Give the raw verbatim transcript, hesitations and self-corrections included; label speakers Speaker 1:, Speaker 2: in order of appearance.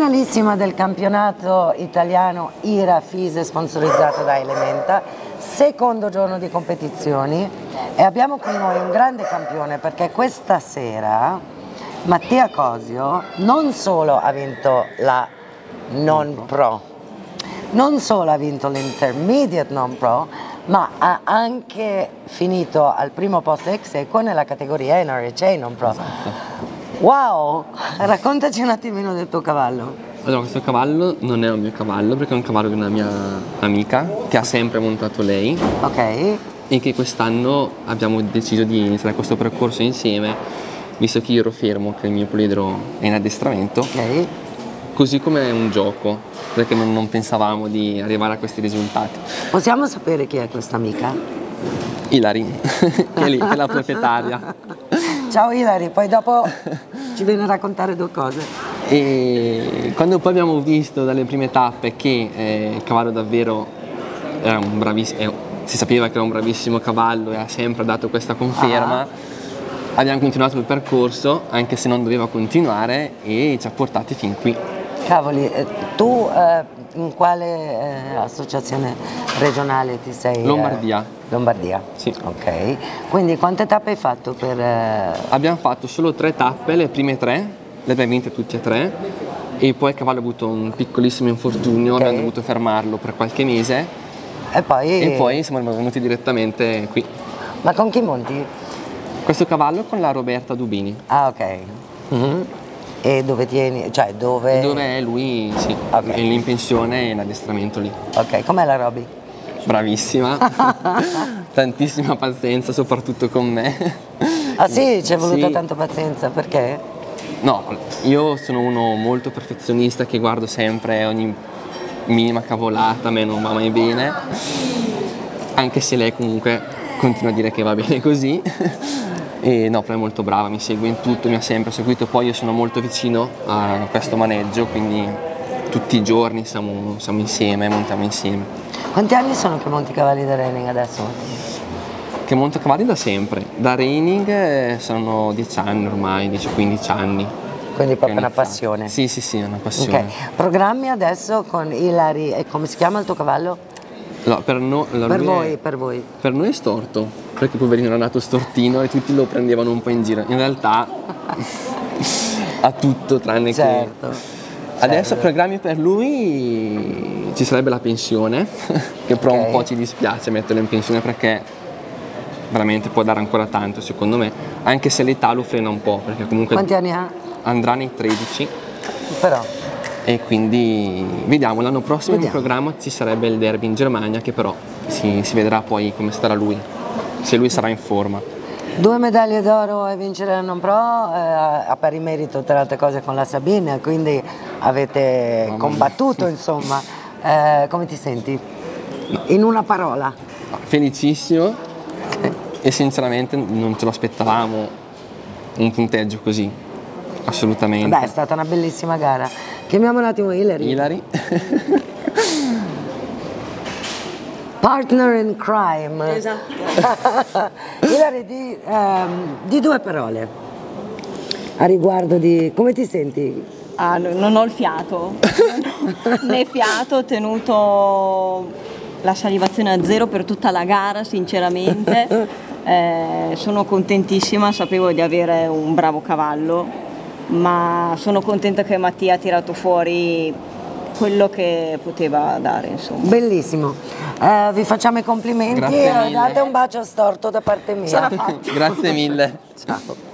Speaker 1: Finalissima del campionato italiano Ira Fise sponsorizzato da Elementa, secondo giorno di competizioni e abbiamo con noi un grande campione perché questa sera Mattia Cosio non solo ha vinto la non pro, non solo ha vinto l'intermediate non pro, ma ha anche finito al primo posto ex equo nella categoria N R H A non pro.
Speaker 2: Esatto.
Speaker 1: Wow, raccontaci un attimino del tuo cavallo.
Speaker 2: Allora, questo cavallo non è un mio cavallo perché è un cavallo di una mia amica che ha sempre montato lei.
Speaker 1: Ok.
Speaker 2: E che quest'anno abbiamo deciso di iniziare questo percorso insieme, visto che io ero fermo, che il mio poliedro è in addestramento.
Speaker 1: Ok.
Speaker 2: Così come è un gioco, perché non, non pensavamo di arrivare a questi risultati.
Speaker 1: Possiamo sapere chi è questa amica?
Speaker 2: Ilari, che è lì, che è la proprietaria.
Speaker 1: Ciao Ilari, poi dopo ci viene a raccontare due cose.
Speaker 2: E quando poi abbiamo visto dalle prime tappe che eh, il cavallo davvero era un bravissimo, si sapeva che era un bravissimo cavallo e ha sempre dato questa conferma, ah. abbiamo continuato il percorso anche se non doveva continuare e ci ha portati fin qui.
Speaker 1: Cavoli, tu eh, in quale eh, associazione regionale ti sei?
Speaker 2: Lombardia.
Speaker 1: Eh, Lombardia?
Speaker 2: Sì.
Speaker 1: Ok, quindi quante tappe hai fatto per... Eh...
Speaker 2: Abbiamo fatto solo tre tappe, le prime tre, le abbiamo vinte tutte e tre e poi il cavallo ha avuto un piccolissimo infortunio, okay. Abbiamo dovuto fermarlo per qualche mese
Speaker 1: e poi...
Speaker 2: e poi siamo venuti direttamente qui.
Speaker 1: Ma con chi monti?
Speaker 2: Questo cavallo con la Roberta Dubini.
Speaker 1: Ah, ok. Mm-hmm. E dove tieni? Cioè dove?
Speaker 2: Dove è lui, sì, okay. È in pensione e l'addestramento lì.
Speaker 1: Ok, com'è la Roby?
Speaker 2: Bravissima, tantissima pazienza soprattutto con me.
Speaker 1: Ah sì, ci è voluta
Speaker 2: sì.
Speaker 1: tanta pazienza, perché?
Speaker 2: No, io sono uno molto perfezionista che guardo sempre ogni minima cavolata, a me non va mai bene, anche se lei comunque continua a dire che va bene così. E no, però è molto brava, mi segue in tutto, mi ha sempre seguito, poi io sono molto vicino a questo maneggio, quindi tutti i giorni siamo, siamo insieme, montiamo insieme.
Speaker 1: Quanti anni sono che monti cavalli da reining adesso?
Speaker 2: Che monto cavalli da sempre, da reining sono dieci anni ormai, dieci quindici anni.
Speaker 1: Quindi proprio una passione?
Speaker 2: Sì, sì, sì, è una passione.
Speaker 1: Okay. Programmi adesso con Ilari, e come si chiama il tuo cavallo?
Speaker 2: No, per, no,
Speaker 1: per voi,
Speaker 2: è,
Speaker 1: per voi.
Speaker 2: Per noi è storto, perché poverino era nato stortino e tutti lo prendevano un po' in giro. In realtà ha tutto tranne
Speaker 1: certo,
Speaker 2: che...
Speaker 1: Certo.
Speaker 2: Adesso programmi per lui ci sarebbe la pensione, che però okay. un po' ci dispiace metterlo in pensione perché veramente può dare ancora tanto secondo me, anche se l'età lo frena un po', perché comunque...
Speaker 1: Quanti anni ha?
Speaker 2: Andrà nei tredici.
Speaker 1: Però...
Speaker 2: E quindi vediamo, l'anno prossimo
Speaker 1: vediamo.
Speaker 2: In programma ci sarebbe il derby in Germania che però si, si vedrà poi come starà lui, se lui sarà in forma.
Speaker 1: Due medaglie d'oro e vincere la non pro, eh, a pari merito tra le altre cose con la Sabine, quindi avete Mamma combattuto mia. Insomma. Eh, come ti senti? No. In una parola.
Speaker 2: Felicissimo e sinceramente non ce lo aspettavamo un punteggio così, assolutamente.
Speaker 1: Beh, è stata una bellissima gara. Chiamiamo un attimo Ilari.
Speaker 2: Ilari.
Speaker 1: Partner in crime.
Speaker 3: Esatto.
Speaker 1: Ilari, di, ehm, di due parole a riguardo di... come ti senti?
Speaker 3: Ah, non ho il fiato, né fiato, ho tenuto la salivazione a zero per tutta la gara, sinceramente. Eh, sono contentissima, sapevo di avere un bravo cavallo, ma sono contenta che Mattia ha tirato fuori quello che poteva dare, insomma.
Speaker 1: Bellissimo, eh, vi facciamo i complimenti e date un bacio storto da parte mia.
Speaker 2: Grazie mille.
Speaker 1: Ciao.